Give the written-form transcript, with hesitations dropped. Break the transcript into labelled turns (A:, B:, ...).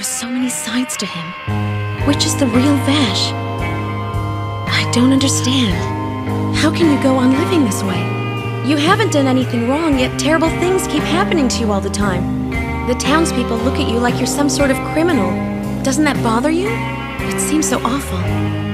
A: are so many sides to him. Which is the real Vash? I don't understand. How can you go on living this way? You haven't done anything wrong, yet terrible things keep happening to you all the time. The townspeople look at you like you're some sort of criminal. Doesn't that bother you? It seems so awful.